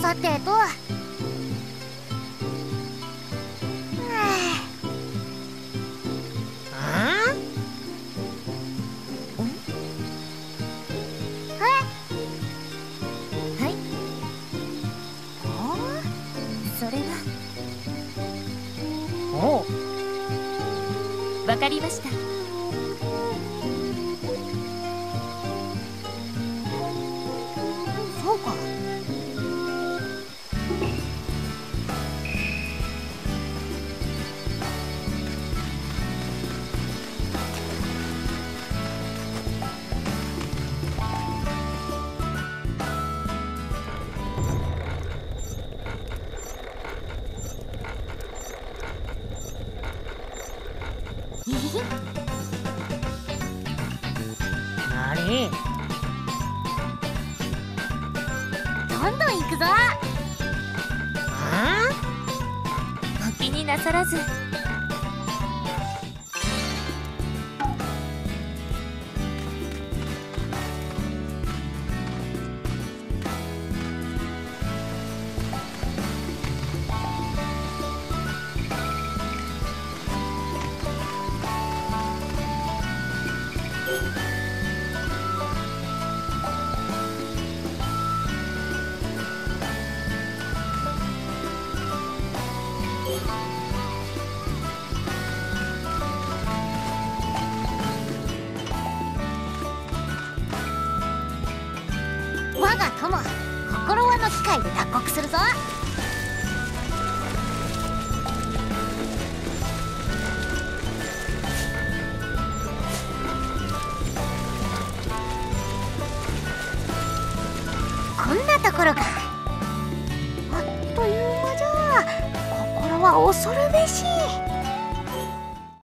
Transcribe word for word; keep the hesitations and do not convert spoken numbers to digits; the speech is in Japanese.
さてと。 わかりました。 そうか。 なに？ どんどん行くぞ。 お気になさらず。 我が友、心輪の機械で脱穀するぞ。こんなところか。あっという間じゃ。心は恐るべし。